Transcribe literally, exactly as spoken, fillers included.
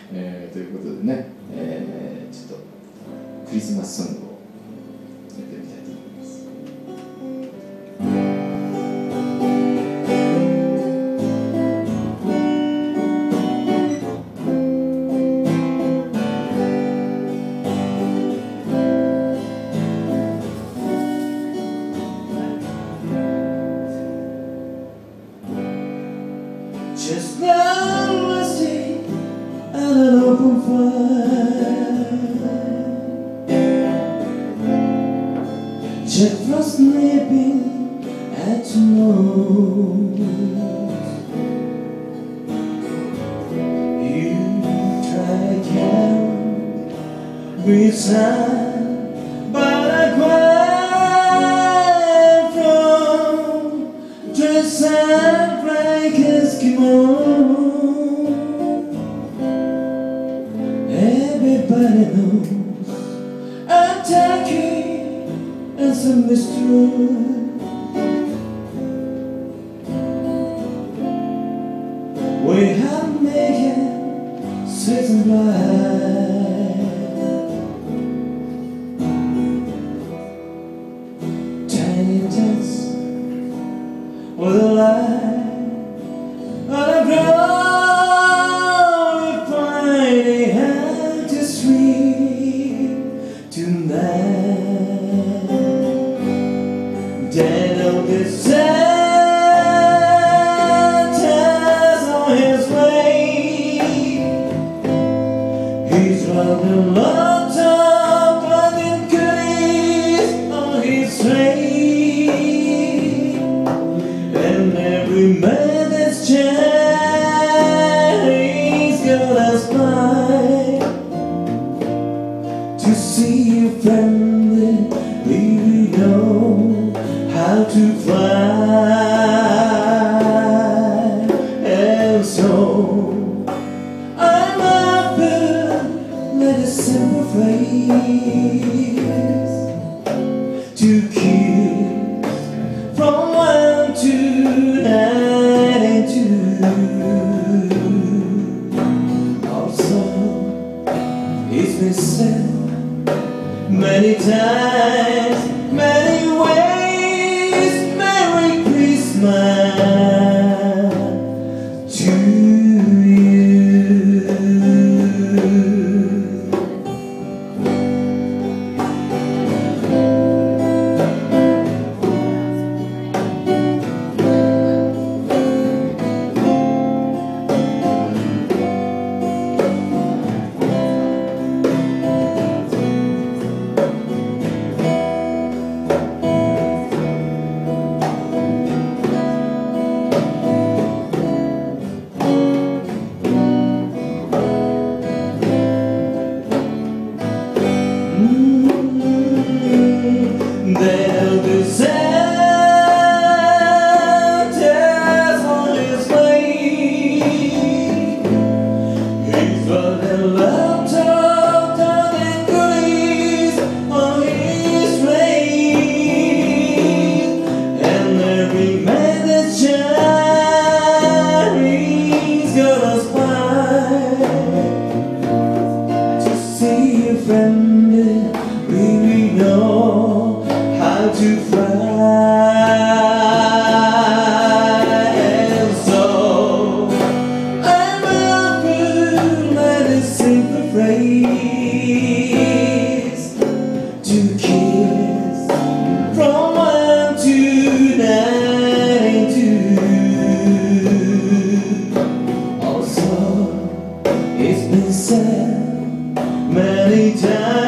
えー、ということでね、えー、ちょっとクリスマスソングをやってみたいと思います。Just now I see an open fire, Jack Frost nipping at your nose. You try to count with time, but I cry from dress up like Eskimo. Everybody knows I'm tacky as a mystery. We have making season blind. Tiny dance with a light on a glory finding how to sleep tonight. Dead of the Santa's on his way. He's running lots of bloody goodies on his sleigh, and every man that's Chinese got a spine to see you friendly. We know how to fly, and so I'm up and let a simple phrase to kiss from one to ninety-two. Also, it's been said many times, many ways, Merry Christmas to you. There'll be Santa's on his way. He's running laptop down and goodies on his sleigh, and every man that's Chinese got a spine to see a friendly. We know how to fly, and so I'm up and let it simple phrase to kiss from one to ninety-two. Also, it's been said many times.